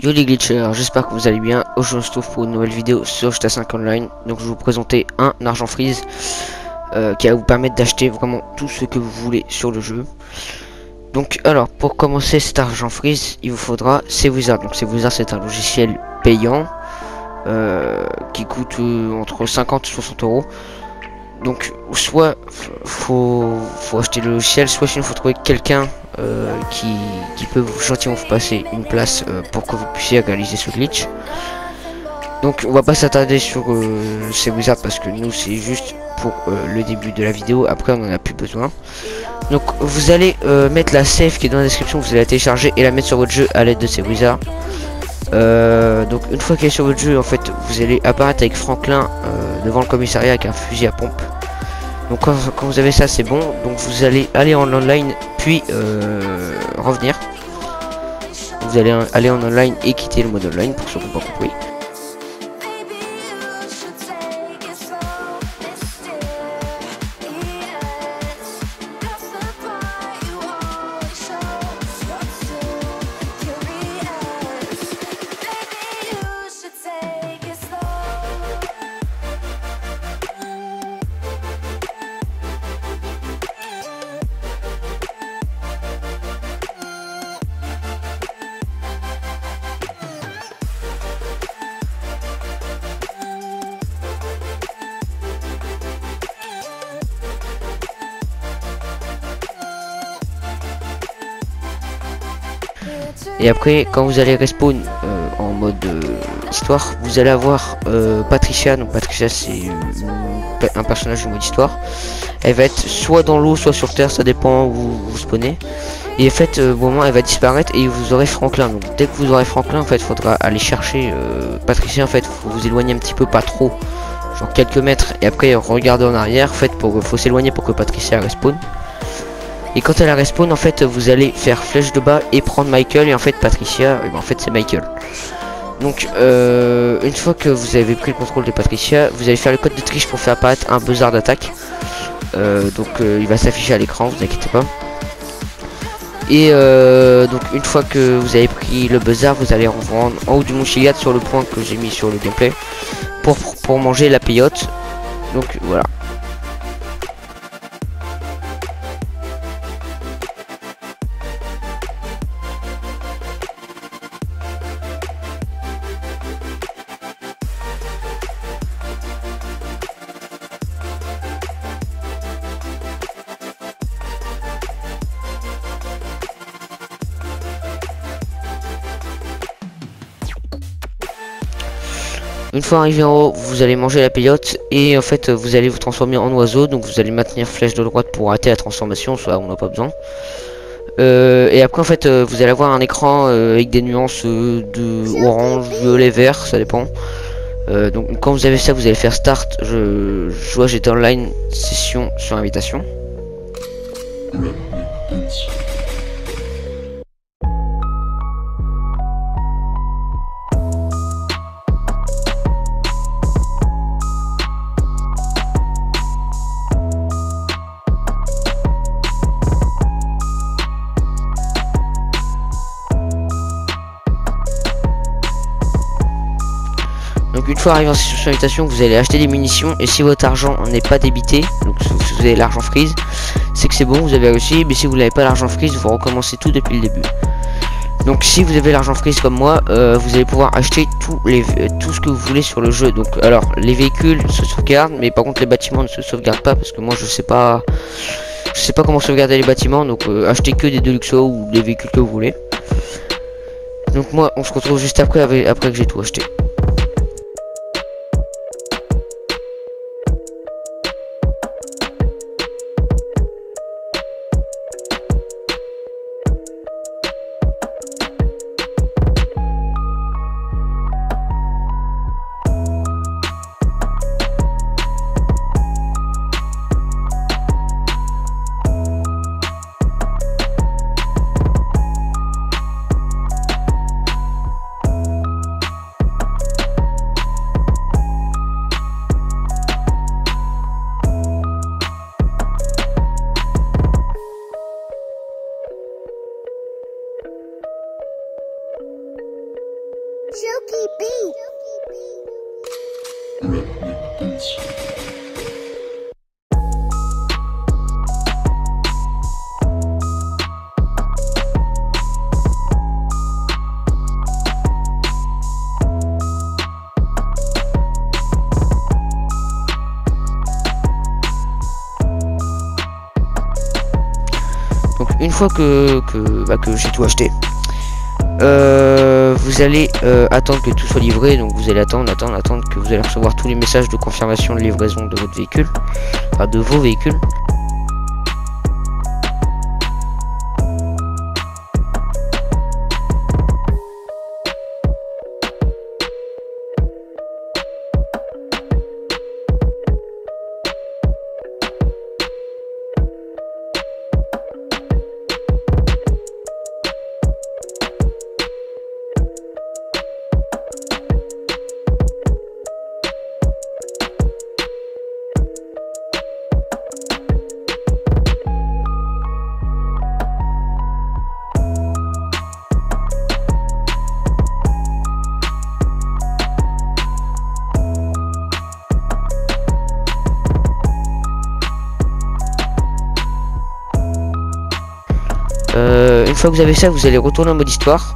Yo les glitchers, j'espère que vous allez bien. Aujourd'hui on se retrouve pour une nouvelle vidéo sur GTA 5 Online. Donc je vais vous présenter un argent freeze qui va vous permettre d'acheter vraiment tout ce que vous voulez sur le jeu. Donc alors pour commencer cet argent freeze, il vous faudra CWizard. Donc CWizard c'est un logiciel payant qui coûte entre 50 et 60 euros. Donc soit faut acheter le logiciel, soit sinon faut trouver quelqu'un qui peut gentiment vous passer une place pour que vous puissiez réaliser ce glitch. Donc on va pas s'attarder sur ces wizards parce que nous c'est juste pour le début de la vidéo. Après on en a plus besoin. Donc vous allez mettre la save qui est dans la description, vous allez la télécharger et la mettre sur votre jeu à l'aide de ces wizards. Donc une fois qu'elle est sur votre jeu, en fait vous allez apparaître avec Franklin devant le commissariat avec un fusil à pompe. Donc quand vous avez ça c'est bon. Donc vous allez aller en online puis revenir. Vous allez aller en online et quitter le mode online pour ceux qui n'ont pas compris. Et après quand vous allez respawn en mode histoire, vous allez avoir Patricia. Donc Patricia c'est un personnage du mode histoire. Elle va être soit dans l'eau soit sur terre, ça dépend où vous spawnez. Et en fait au moment elle va disparaître et vous aurez Franklin. Donc dès que vous aurez Franklin en fait faudra aller chercher Patricia. En fait faut vous éloigner un petit peu, pas trop, genre quelques mètres, et après regarder en arrière. En fait faut s'éloigner pour que Patricia respawn. Et quand elle a respawn, en fait vous allez faire flèche de bas et prendre Michael. Et en fait Patricia, et ben, en fait c'est Michael. Donc une fois que vous avez pris le contrôle de Patricia, vous allez faire le code de triche pour faire apparaître un buzzer d'attaque. Il va s'afficher à l'écran, vous inquiétez pas. Et donc une fois que vous avez pris le buzzer, vous allez rendre en haut du mont Chiliad sur le point que j'ai mis sur le gameplay pour manger la peyote. Donc voilà. Une fois arrivé en haut, vous allez manger la peyote et en fait vous allez vous transformer en oiseau. Donc vous allez maintenir flèche de droite pour arrêter la transformation, soit on n'a pas besoin. Et après en fait vous allez avoir un écran avec des nuances de orange, violet, vert, ça dépend. Donc quand vous avez ça, vous allez faire start. Je vois, j'étais online, session sur invitation. Donc une fois arrivé en session sur invitation, vous allez acheter des munitions. Et si votre argent n'est pas débité, donc si vous avez l'argent freeze, c'est que c'est bon, vous avez réussi. Mais si vous n'avez pas l'argent freeze, vous recommencez tout depuis le début. Donc si vous avez l'argent freeze comme moi, vous allez pouvoir acheter tout ce que vous voulez sur le jeu. Donc alors les véhicules se sauvegardent, mais par contre les bâtiments ne se sauvegardent pas parce que moi je sais pas comment sauvegarder les bâtiments. Donc achetez que des Deluxo ou des véhicules que vous voulez. Donc moi on se retrouve juste après que j'ai tout acheté. Donc une fois que j'ai tout acheté, vous allez attendre que tout soit livré. Donc vous allez attendre que vous allez recevoir tous les messages de confirmation de livraison de votre véhicule, enfin de vos véhicules. Une fois que vous avez ça, vous allez retourner en mode histoire.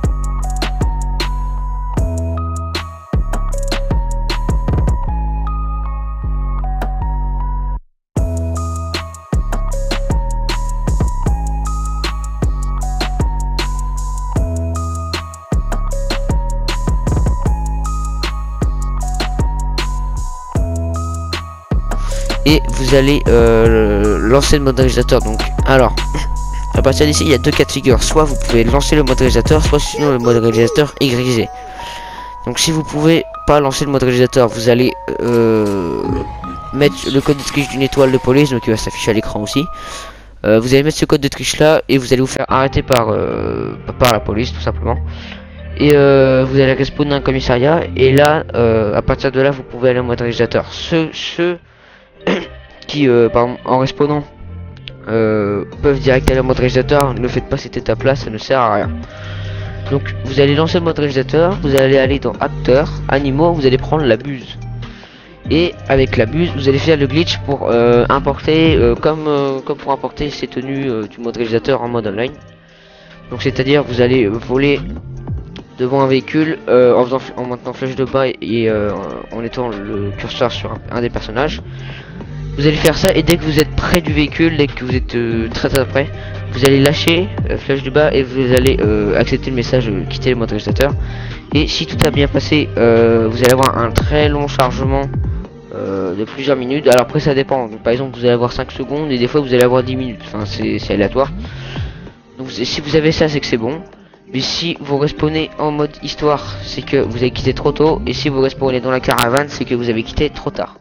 Et vous allez lancer le mode réalisateur. Donc alors à partir d'ici il y a deux cas de figure, soit vous pouvez lancer le mode réalisateur, soit sinon le mode réalisateur est grisé. Donc si vous pouvez pas lancer le mode réalisateur, vous allez mettre le code de triche d'une étoile de police, donc il va s'afficher à l'écran aussi. Vous allez mettre ce code de triche là et vous allez vous faire arrêter par la police tout simplement. Et vous allez respawner dans un commissariat et là à partir de là vous pouvez aller en mode réalisateur. Ceux qui par exemple, en respawnant peuvent direct aller en mode réalisateur, ne faites pas cette étape là, ça ne sert à rien. Donc vous allez lancer le mode réalisateur, vous allez aller dans acteurs, animaux, vous allez prendre la buse. Et avec la buse, vous allez faire le glitch pour importer, comme pour importer ces tenues du mode réalisateur en mode online. Donc c'est à dire vous allez voler devant un véhicule en maintenant flèche de bas et en étant le curseur sur un des personnages. Vous allez faire ça et dès que vous êtes près du véhicule, dès que vous êtes très près, vous allez lâcher flèche du bas et vous allez accepter le message quitter le mode réalisateur. Et si tout a bien passé, vous allez avoir un très long chargement de plusieurs minutes. Alors après ça dépend, donc, par exemple vous allez avoir 5 secondes et des fois vous allez avoir 10 minutes, enfin c'est aléatoire. Donc si vous avez ça, c'est que c'est bon. Mais si vous respawnez en mode histoire, c'est que vous avez quitté trop tôt. Et si vous respawnez dans la caravane, c'est que vous avez quitté trop tard.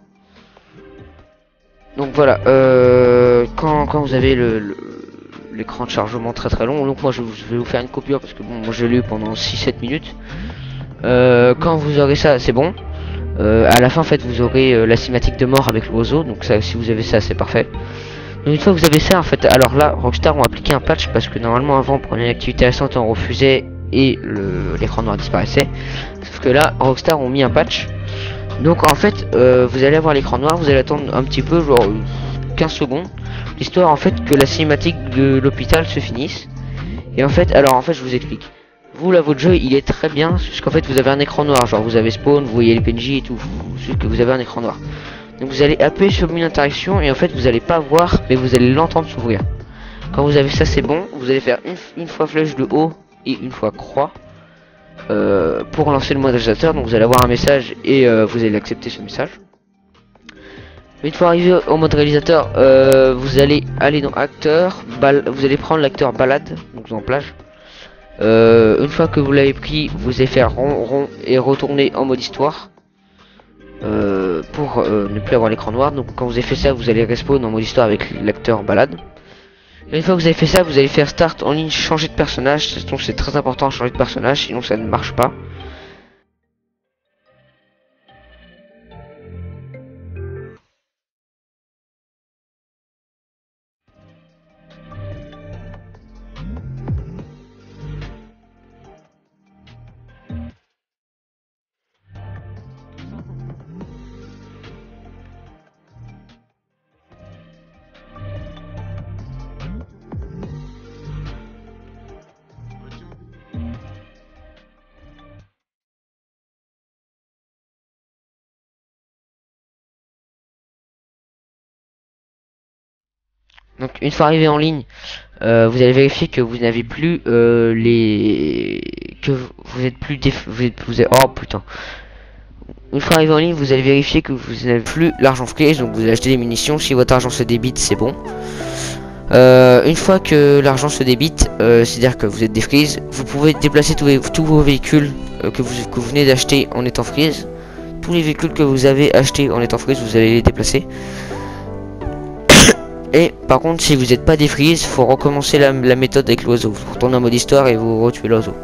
Donc voilà, quand vous avez l'écran de chargement très long, donc moi je vais vous faire une coupure parce que bon, moi je l'ai eu pendant 6-7 minutes. Quand vous aurez ça, c'est bon. À la fin en fait vous aurez la cinématique de mort avec l'oiseau, donc ça, si vous avez ça, c'est parfait. Donc une fois que vous avez ça en fait, alors là Rockstar ont appliqué un patch parce que normalement avant pour une activité récente on refusait et l'écran noir disparaissait. Sauf que là Rockstar ont mis un patch. Donc en fait vous allez avoir l'écran noir, vous allez attendre un petit peu, genre 15 secondes, l'histoire en fait que la cinématique de l'hôpital se finisse. Et en fait, alors en fait je vous explique. Vous là votre jeu il est très bien, parce qu'en fait vous avez un écran noir, genre vous avez spawn, vous voyez les PNJ et tout, juste que vous avez un écran noir. Donc vous allez appuyer sur une interaction et en fait vous allez pas voir mais vous allez l'entendre s'ouvrir. Quand vous avez ça c'est bon, vous allez faire une fois flèche de haut et une fois croix pour lancer le mode réalisateur. Donc vous allez avoir un message et vous allez accepter ce message. Une fois arrivé au mode réalisateur, vous allez aller dans acteur, vous allez prendre l'acteur balade, donc en plage. Une fois que vous l'avez pris, vous allez faire rond et retourner en mode histoire pour ne plus avoir l'écran noir. Donc quand vous avez fait ça, vous allez respawn en mode histoire avec l'acteur balade. Et une fois que vous avez fait ça, vous allez faire start en ligne, changer de personnage. Donc c'est très important de changer de personnage, sinon ça ne marche pas. Donc une fois arrivé en ligne, vous allez vérifier que vous n'avez plus vous êtes plus oh putain. Une fois arrivé en ligne, vous allez vérifier que vous n'avez plus l'argent freeze, donc vous allez acheter des munitions. Si votre argent se débite, c'est bon. Une fois que l'argent se débite, c'est-à-dire que vous êtes défreeze, vous pouvez déplacer tous vos véhicules que vous venez d'acheter en étant freeze. Tous les véhicules que vous avez achetés en étant freeze, vous allez les déplacer. Et par contre, si vous n'êtes pas défreeze, faut recommencer la méthode avec l'oiseau. Vous retournez en mode histoire et vous retuez l'oiseau.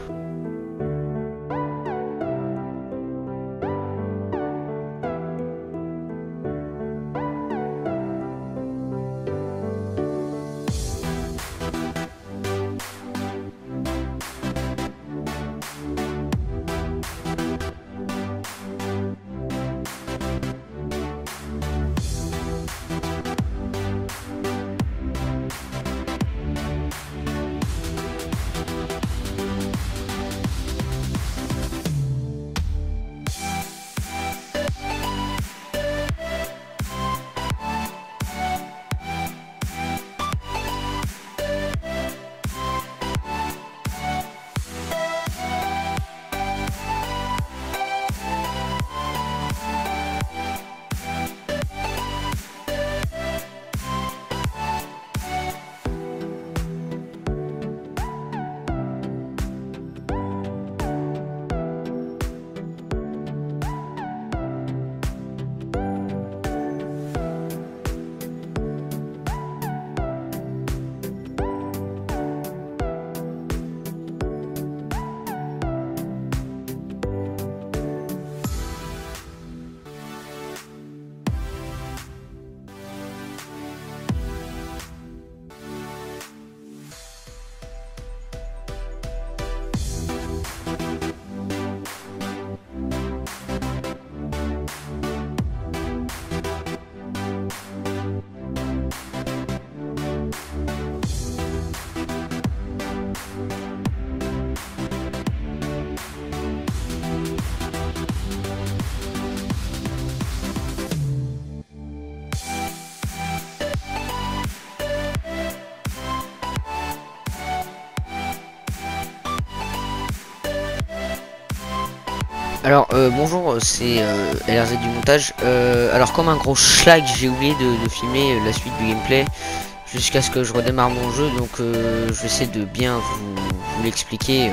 Alors bonjour, c'est LRZ du montage. Alors comme un gros schlag, j'ai oublié de filmer la suite du gameplay jusqu'à ce que je redémarre mon jeu, donc je vais essayer de bien vous l'expliquer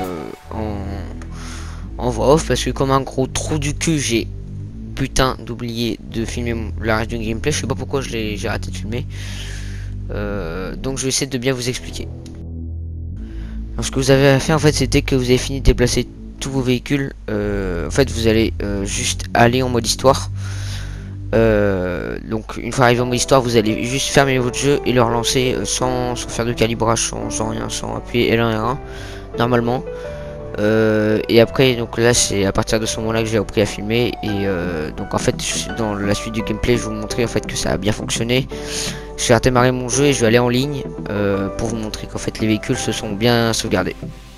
en voix off, parce que comme un gros trou du cul, j'ai putain d'oublier de filmer la reste du gameplay. Je sais pas pourquoi j'ai arrêté de filmer. Donc je vais essayer de bien vous expliquer. Alors, ce que vous avez à faire en fait, c'était que vous avez fini de déplacer tous vos véhicules. En fait, vous allez juste aller en mode histoire. Donc une fois arrivé en mode histoire, vous allez juste fermer votre jeu et le relancer sans faire de calibrage, sans rien, sans appuyer L1 R1 normalement. Et après, donc là c'est à partir de ce moment là que j'ai appris à filmer. Et donc en fait dans la suite du gameplay, je vais vous montrer en fait que ça a bien fonctionné. Je vais redémarrer mon jeu et je vais aller en ligne pour vous montrer qu'en fait les véhicules se sont bien sauvegardés.